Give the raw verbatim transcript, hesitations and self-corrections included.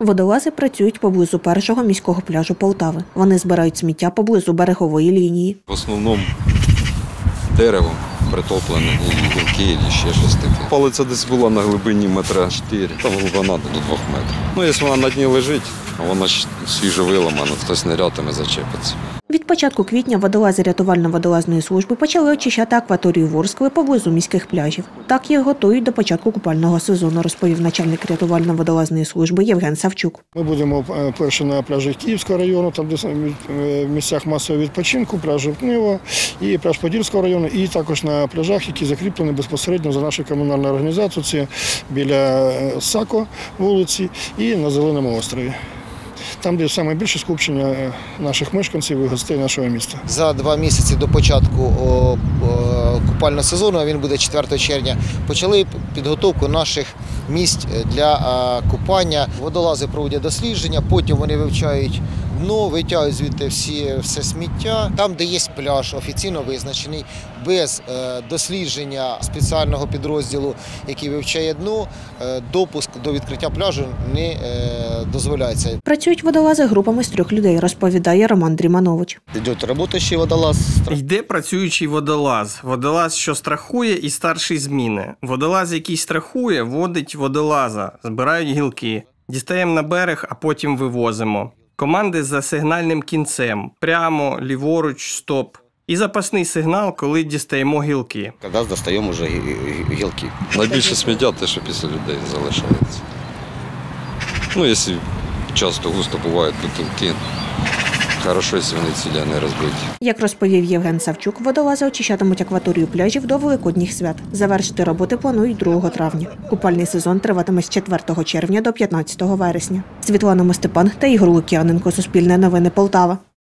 Водолази працюють поблизу першого міського пляжу Полтави. Вони збирають сміття поблизу берегової лінії. В основному дерево притоплене, і гілки, і ще щось таке. Палиця десь була на глибині метра чотири, та глибина до двох метрів. Ну, якщо вона на дні лежить, а вона свіжо виламана, хтось нирятиме, зачепиться. Від початку квітня водолази рятувально-водолазної служби почали очищати акваторію Ворскли поблизу міських пляжів. Так їх готують до початку купального сезону, розповів начальник рятувально-водолазної служби Євген Савчук. Ми будемо перші на пляжі Київського району, там де в місцях масового відпочинку, пляжі Пнево і пляж Подільського району, і також на пляжах, які закріплені безпосередньо за нашою комунальною організацією, це біля Сако вулиці і на Зеленому острові. Там, де найбільше скупчення наших мешканців і гостей нашого міста. За два місяці до початку купального сезону, а він буде четвертого червня, почали підготовку наших місць для купання. Водолази проводять дослідження, потім вони вивчають дно, витягують звідти всі, все сміття. Там, де є пляж, офіційно визначений, без дослідження спеціального підрозділу, який вивчає дно, допуск до відкриття пляжу не дозволяється. Працюють водолази групами з трьох людей, розповідає Роман Дріманович. Йде працюючий водолаз. Йде працюючий водолаз. Водолаз, що страхує, і старший зміни. Водолаз, який страхує, водить водолаза. Збирають гілки. Дістаємо на берег, а потім вивозимо. Команди за сигнальним кінцем. Прямо, ліворуч, стоп. І запасний сигнал, коли дістаємо гілки. Коли дістаємо вже гілки. Найбільше сміття те, що після людей залишається. Ну, якщо часто густо бувають бутилки, хорошо, якщо вони цілі, а не розбиті. Як розповів Євген Савчук, водолази очищатимуть акваторію пляжів до Великодніх свят. Завершити роботи планують другого травня. Купальний сезон триватиме з четвертого червня до п'ятнадцятого вересня. Світлана Мостепан та Ігор Лук'яненко. Суспільне новини Полтава.